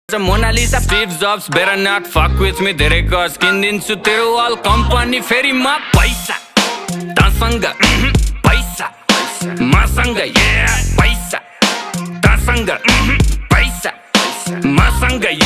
Mona Lisa, Steve Jobs, better not fuck with me. धेरै गज किन्दिन्छु तेरो अल कम्पनी फेरि म पैसा तसँग पैसा मसँग पैसा तसँग पैसा मसँग